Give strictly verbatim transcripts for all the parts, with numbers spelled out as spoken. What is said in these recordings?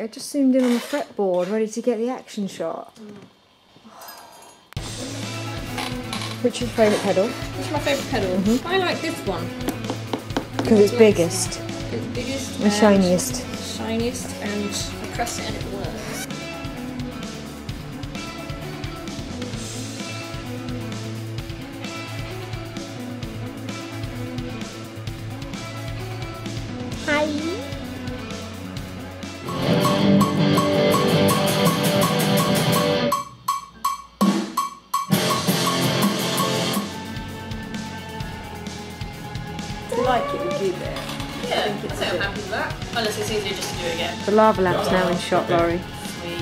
I just zoomed in on the fretboard, ready to get the action shot. Mm. Which is your favourite pedal? Which is my favourite pedal? Mm-hmm. I like this one. Because it's biggest. It's biggest. And, and shiniest. Shiniest, and I press it and it works. Hi. I like it, we keep it. Yeah, I think it's I'm happy with that. Unless it's easier just to do it again. The lava lamp's now in shot, Laurie. Sweet.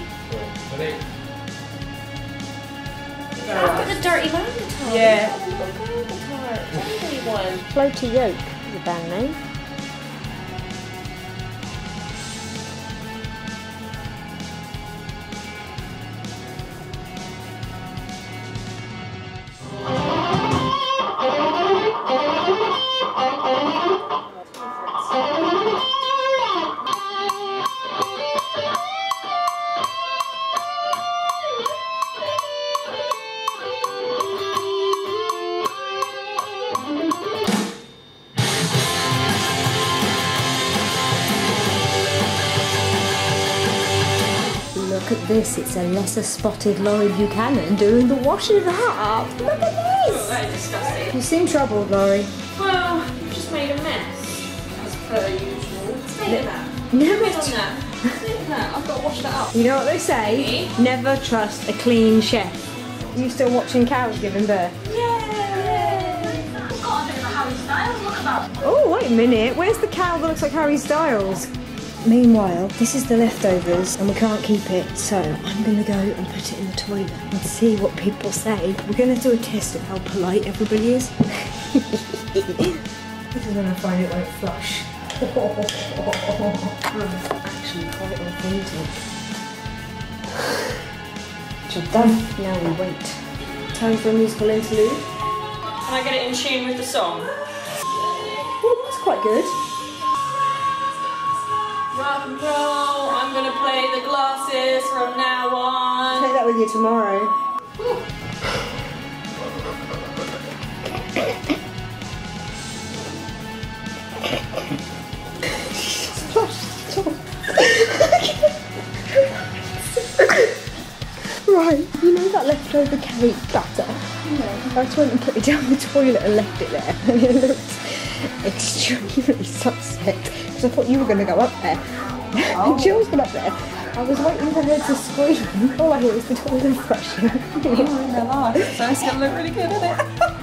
I've got the dirty Magnetar. Yeah. Oh, look, Magnetar. Totally one. Floaty Yoke is a band name. Look at this, it's a lesser spotted Laurie Buchanan doing the washing up. Look at this! Oh, that is disgusting. You seem troubled, Laurie. Well, you've just made a mess, as per usual. Stay in that. Never Stay on that. Stay in that. I've got to wash that up. You know what they say? Me? Never trust a clean chef. Are you still watching cows giving birth? Yeah! I've got a bit of a Harry Styles look about. Oh, wait a minute. Where's the cow that looks like Harry Styles? Meanwhile, this is the leftovers and we can't keep it, so I'm going to go and put it in the toilet and see what people say. We're going to do a test of how polite everybody is. This is when I find it won't flush. That's actually quite authentic. Job done. Now we wait. Time for a musical interlude. Can I get it in tune with the song? Oh, that's quite good. Rock and roll, I'm gonna play the glasses from now on. Take that with you tomorrow. Right, you know that leftover carrot batter? Yeah. I just went and put it down the toilet and left it there, and it looked extremely suspect because I thought you were going to go up there. Oh. And Jill's gone up there. I was waiting for her to scream. All I hear is the toilet flushing. Oh my god, so it's going to look really good, isn't it?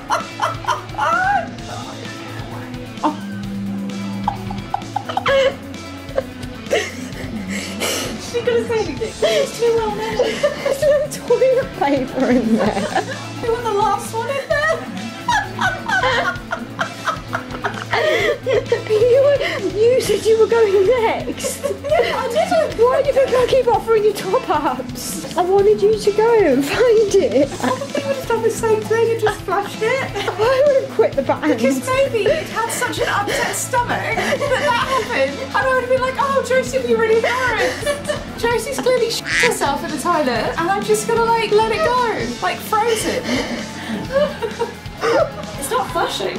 She's not going to say anything. It's too well known. There's no toilet paper in there. You want the last one in there? you, you said you were going next. Yeah, I didn't. Why do you think I keep offering you top-ups? I wanted you to go and find it. I probably would have done the same thing and just flushed it. I would have quit the band. Because maybe you'd had such an upset stomach that that happened. And I would have been like, oh, Josie would be really embarrassed. Josie's clearly shit herself in the toilet and I'm just gonna like let it go. Like frozen. It's not flushing.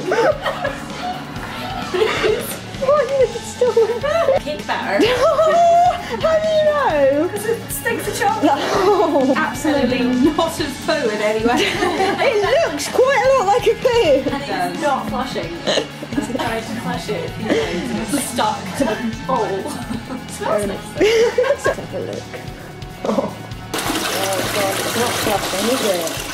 Why is it still Cake batter. How do you know? Because it stinks of chocolate. Oh. Absolutely not as poo in any way. It looks quite a lot like a poo. And it's not flushing. It's trying to flush it, you know, it's stuck to the bowl. Fair enough. Let's have a look. Oh. Oh god, it's not flushing, is it?